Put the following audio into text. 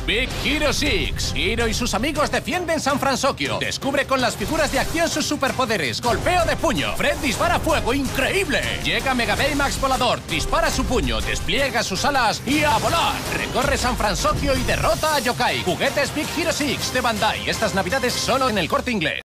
Big Hero 6. Hiro y sus amigos defienden San Francisco. Descubre con las figuras de acción sus superpoderes. Golpeo de puño. Fred dispara fuego increíble. Llega Mega Baymax volador. Dispara su puño. Despliega sus alas y a volar. Recorre San Francisco y derrota a Yokai. Juguetes Big Hero 6 de Bandai. Estas navidades solo en El Corte Inglés.